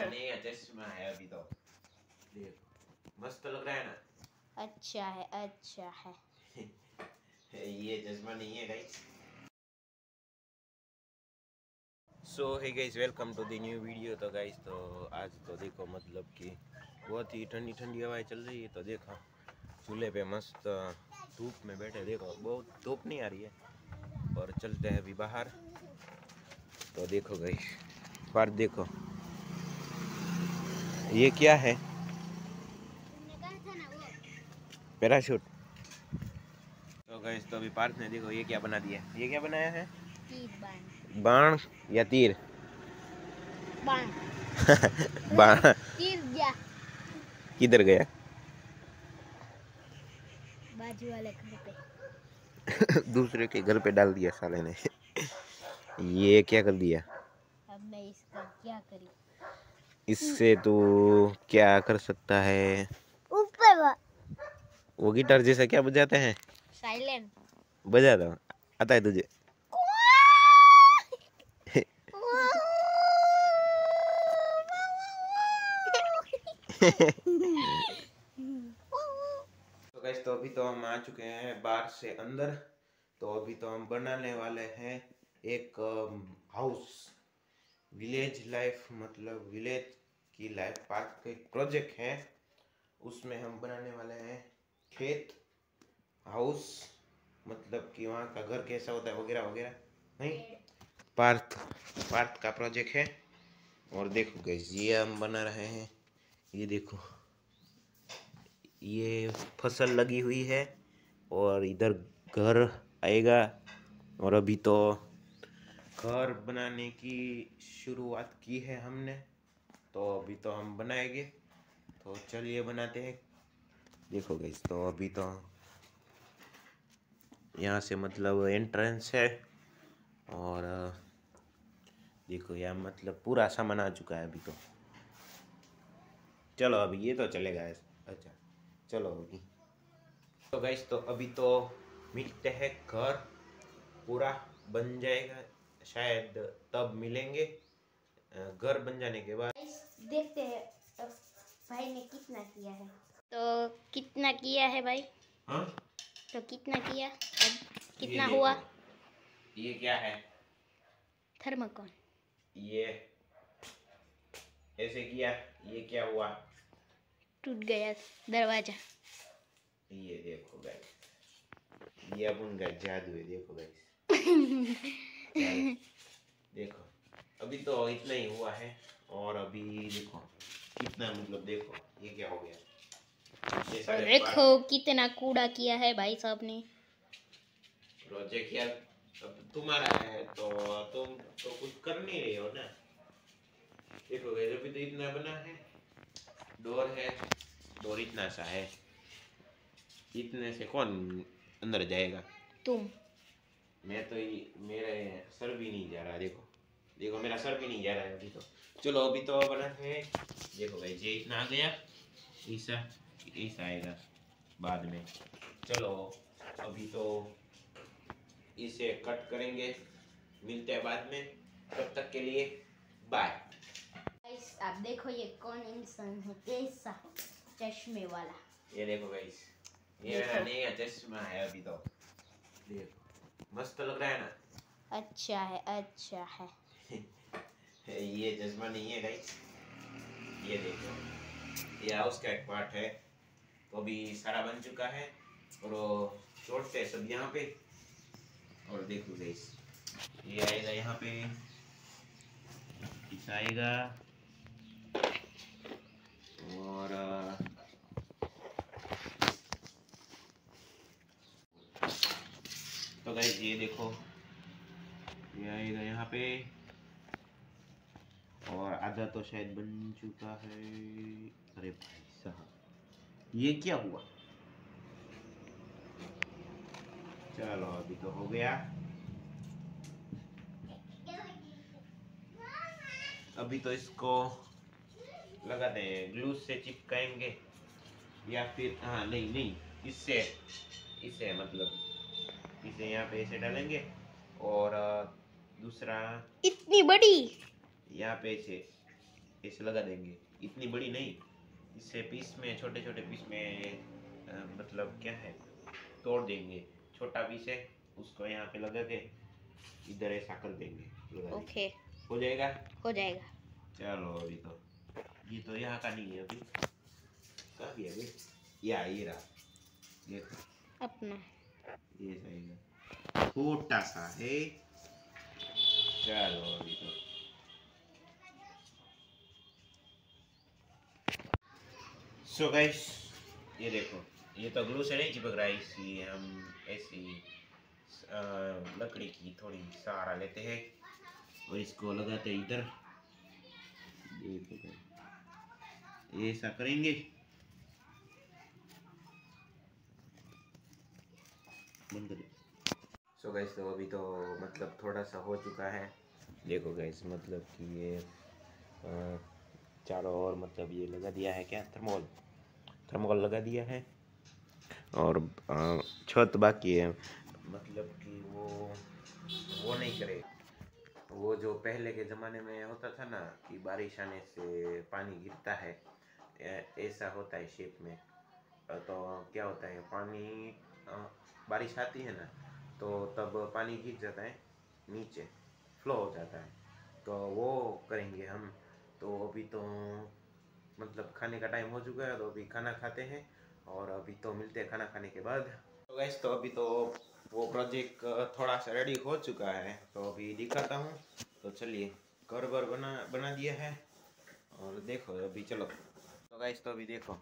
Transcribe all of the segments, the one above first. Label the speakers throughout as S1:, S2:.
S1: देखो
S2: नहीं है, चश्मा है अभी तो। देखो मस्त लग रहा है ना।
S1: अच्छा है, अच्छा है।
S2: ये चश्मा नहीं है guys. So hey guys, welcome to the new video. तो गाइस तो आज तो देखो मतलब कि बहुत ही ठंडी ठंडी हवाएं चल रही है। तो देखो चूल्हे पे मस्त धूप में बैठे, देखो बहुत धूप नहीं आ रही है और चलते हैं अभी बाहर। तो देखो गाइस, बाहर देखो ये क्या है, पैराशूट। तो गाइस तो अभी पार्क ने देखो ये क्या बना दिया, ये क्या बनाया है, बाण या तीर।
S1: बाण।
S2: बाण
S1: तीर गया
S2: किधर गया?
S1: बाजू वाले घर पे।
S2: दूसरे के घर पे डाल दिया साले ने। ये क्या कर दिया?
S1: अब मैं इसका क्या करूं?
S2: इससे तू क्या कर सकता है?
S1: ऊपर
S2: वो गिटार जैसा क्या बजाते हैं?
S1: साइलेंट।
S2: बजा दो, आता है तुझे? तो गाइस तो अभी तो हम आ चुके हैं बाहर से अंदर। तो अभी तो हम बनाने वाले हैं एक हाउस, विलेज लाइफ, मतलब विलेज की लाइफ पार्क का एक प्रोजेक्ट है। उसमें हम बनाने वाले हैं खेत हाउस, मतलब कि वहाँ का घर कैसा होता है वगैरह वगैरह। नहीं, पार्क पार्क का प्रोजेक्ट है। और देखो गाइस ये हम बना रहे हैं, ये देखो ये फसल लगी हुई है और इधर घर आएगा। और अभी तो घर बनाने की शुरुआत की है हमने, तो अभी तो हम बनाएंगे। तो चलिए बनाते हैं। देखो गाइस तो अभी तो यहाँ से मतलब एंट्रेंस है और देखो यहाँ मतलब पूरा सामान आ चुका है अभी तो। चलो अभी ये तो चलेगा। अच्छा चलो अभी तो गाइस तो अभी तो मिलते हैं, घर पूरा बन जाएगा शायद तब मिलेंगे। घर बन जाने के बाद
S1: देखते हैं अब भाई ने कितना किया है। तो कितना किया है भाई?
S2: हाँ
S1: तो कितना किया, अब कितना
S2: ये
S1: हुआ?
S2: ये क्या है,
S1: थर्मोकॉल।
S2: ये ऐसे किया, ये क्या हुआ?
S1: टूट गया दरवाजा।
S2: ये देखो गाइस, ये अब उनका जादू है। देखो गाइस देखो अभी तो इतना ही हुआ है और अभी देखो कितना, मतलब देखो ये क्या हो गया।
S1: और देखो कितना कूड़ा किया है भाई साहब ने।
S2: प्रोजेक्ट यार अब तुम्हारा है तो तुम तो कुछ कर नहीं रहे हो ना। देखो गाइस अभी तो इतना बना है, डोर है, डोर इतना सा है, इतने से कौन अंदर जाएगा?
S1: तुम।
S2: मैं तो मेरे सर भी नहीं जा रहा। देखो देखो मेरा सर भी नहीं जा रहा है अभी तो। चलो अभी तो बनाते हैं। देखो भाई ये इतना आ गया, ऐसा ऐसा आएगा बाद में। चलो अभी तो इसे कट करेंगे, मिलते हैं बाद में, तब तक के लिए बाय।
S1: आप देखो ये कौन इंसान है, कैसा चश्मे वाला।
S2: ये देखो गाइस, ये मेरा नया चश्मा है अभी तो। देखो मस्त लग रहा है ना।
S1: अच्छा है, अच्छा है।
S2: ये चश्मा नहीं है गाइस, ये देखो ये हाउस का एक पार्ट है। तो अभी सारा बन चुका है और वो छोड़ते हैं सब यहाँ पे। और देखो गाइस ये आएगा यहाँ पे, इस आएगा और तो गाइस ये देखो ये आएगा यहाँ पे और आधा तो शायद बन चुका है। अरे भाई साहब ये क्या हुआ? चलो अभी तो हो गया। अभी तो इसको लगाते हैं, ग्लू से चिपकाएंगे या फिर हाँ नहीं नहीं इससे इसे मतलब इसे यहाँ पे ऐसे डालेंगे और दूसरा
S1: इतनी बड़ी
S2: यहाँ पे ऐसे ऐसे लगा देंगे, इतनी बड़ी नहीं, इससे पीस में छोटे छोटे पीस में मतलब क्या है तोड़ देंगे। छोटा पीस है उसको यहाँ पे लगा के इधर ऐसा कर देंगे, लगा
S1: ओके,
S2: देंगे। हो जाएगा।
S1: हो जाएगा।
S2: चलो अभी तो ये तो यहाँ का नहीं है, अभी कहाँ गया भाई? ये रहा, देखो
S1: अपना
S2: ये सही है, छोटा सा है। चलो अभी तो सो गाइस ये देखो, ये तो ग्लू से नहीं चिपक रहा है, इसलिए हम ऐसी लकड़ी की थोड़ी सहारा लेते हैं और इसको लगाते हैं इधर। देखो ये ऐसा करेंगे, बंद कर। सो गाइस तो अभी तो मतलब थोड़ा सा हो चुका है। देखो गाइस मतलब कि ये चारों ओर मतलब ये लगा दिया है, क्या थर्मोकोल लगा दिया है और छत बाकी है। मतलब कि वो नहीं करे, वो जो पहले के ज़माने में होता था ना कि बारिश आने से पानी गिरता है, ऐसा होता है शेप में। तो क्या होता है, पानी बारिश आती है ना तो तब पानी गिर जाता है नीचे, फ्लो हो जाता है, तो वो करेंगे हम। तो अभी तो मतलब खाने का टाइम हो चुका है, तो अभी खाना खाते हैं और अभी तो मिलते हैं खाना खाने के बाद। तो गैस तो अभी तो वो प्रोजेक्ट थोड़ा सा रेडी हो चुका है, तो अभी दिखाता हूँ। तो चलिए, घर वर बना दिया है और देखो अभी चलो। तो गैस तो अभी देखो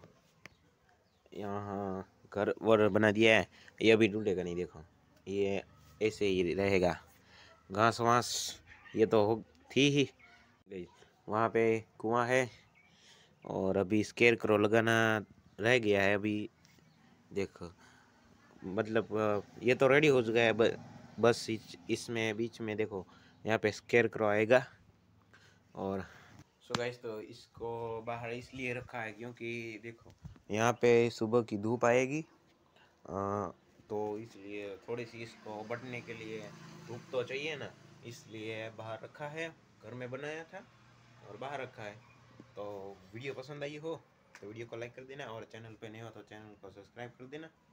S2: यहाँ घर वर बना दिया है, ये अभी टूटेगा नहीं, देखो ये ऐसे ही रहेगा। घास वास ये तो हो थी ही, वहाँ पे कुआं है और अभी स्केर करो लगाना रह गया है अभी। देखो मतलब ये तो रेडी हो चुका है, बस इसमें बीच में देखो यहाँ पे स्केर करो आएगा। और सो गाइस तो इसको बाहर इसलिए रखा है क्योंकि देखो यहाँ पे सुबह की धूप आएगी, तो इसलिए थोड़ी सी इसको बढ़ने के लिए धूप तो चाहिए ना, इसलिए बाहर रखा है। घर में बनाया था और बाहर रखा है। तो वीडियो पसंद आई हो तो वीडियो को लाइक कर देना और चैनल पे नए हो तो चैनल को सब्सक्राइब कर देना।